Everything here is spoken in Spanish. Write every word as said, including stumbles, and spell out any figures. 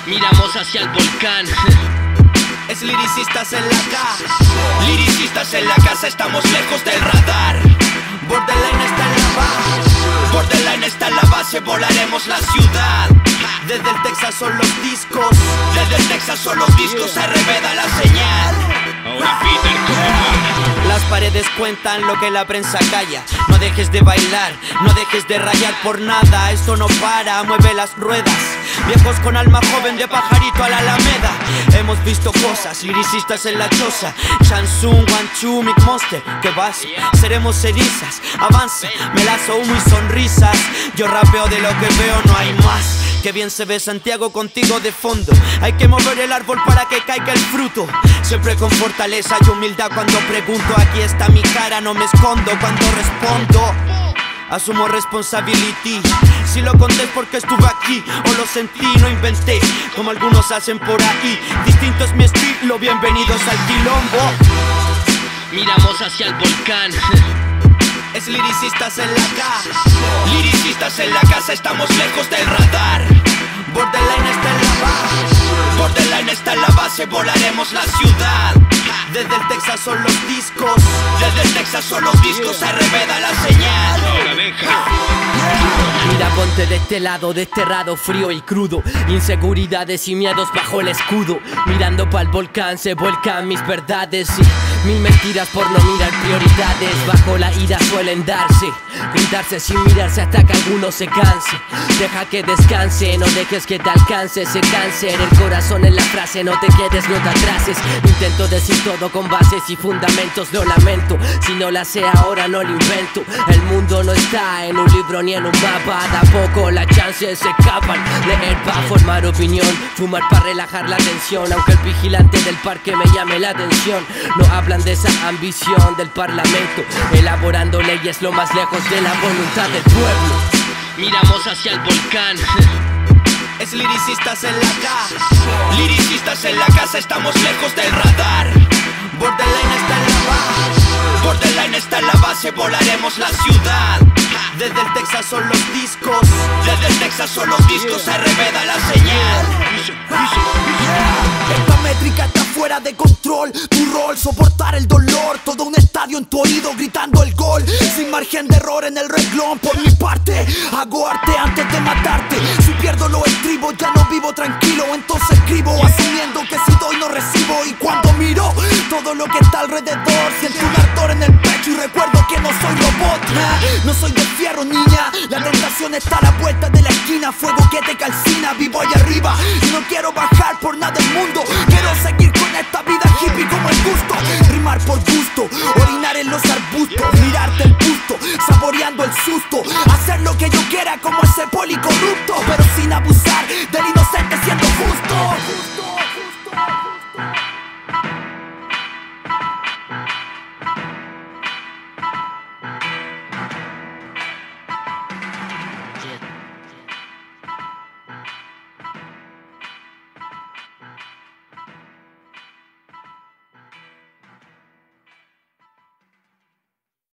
Miramos hacia el volcán. Es liricistas en la casa, liricistas en la casa, estamos lejos del radar. Borderline está en la base, Borderline está en la base, volaremos la ciudad. Desde el Texas son los discos, desde el Texas son los discos, se revela la señal. Ahora Peter, ¿cómo? Las paredes cuentan lo que la prensa calla. No dejes de bailar, no dejes de rayar por nada. Esto no para, mueve las ruedas. Viejos con alma joven de pajarito a la alameda. Hemos visto cosas, liricistas en la choza. Shansung, Wanchu, Mick Monster, que vas, seremos cerizas. Avance, melazo, humo y sonrisas. Yo rapeo de lo que veo, no hay más. Que bien se ve Santiago contigo de fondo. Hay que mover el árbol para que caiga el fruto. Siempre con fortaleza y humildad cuando pregunto. Aquí está mi cara, no me escondo cuando respondo. Asumo responsibility. Si lo conté es porque estuve aquí o lo sentí, no inventé como algunos hacen por ahí. Distinto es mi estilo, bienvenidos al quilombo. Miramos hacia el volcán. Es liricistas en la casa, liricistas en la casa, estamos lejos del radar. Borderline está en la base, Borderline está en la base, volaremos la ciudad. Desde el Texas son los discos, desde el Texas son los discos, se revela la señal. Mira, ponte de este lado, desterrado, frío y crudo. Inseguridades y miedos bajo el escudo. Mirando pa'l volcán se vuelcan mis verdades y mil mentiras por no mirar prioridades. Bajo la ira suelen darse, gritarse sin mirarse hasta que alguno se canse. Deja que descanse, no dejes que te alcance ese cáncer. El corazón en la frase, no te quedes, no te atrases. Intento decir todo con bases y fundamentos, lo lamento. Si no la sé ahora no lo invento. El mundo no está en un libro ni en un mapa. Da poco las chances se escapan. Leer pa' formar opinión, fumar pa' relajar la tensión. Aunque el vigilante del parque me llame la atención, no hablan de esa ambición del parlamento, elaborando leyes lo más lejos de la voluntad del pueblo. Miramos hacia el volcán. Es liricistas en la casa, liricistas en la casa, estamos lejos del radar. Borderline está en la base, Borderline está en la base, volaremos la ciudad. Desde el Texas son los discos, desde el Texas son los discos, se revela la señal. Esta métrica está fuera de control. Tu rol, soportar el dolor. Todo un estadio en tu oído gritando el gol. Sin margen de error en el renglón. Por mi parte, hago arte antes de matarte. Si pierdo los estribos, ya no vivo tranquilo. Entonces escribo, asumiendo que si doy no recibo. Y cuando miro todo lo que está alrededor, siento un ardor en el pecho y recuerdo que no soy robot. No soy de fierro, niña. La tentación está a la vuelta de la esquina. Fuego que te calcina, vivo allá arriba y no quiero bajar por nada del mundo. Quiero seguir con esta vida hippie como el gusto. Rimar por gusto, orinar en los arbustos.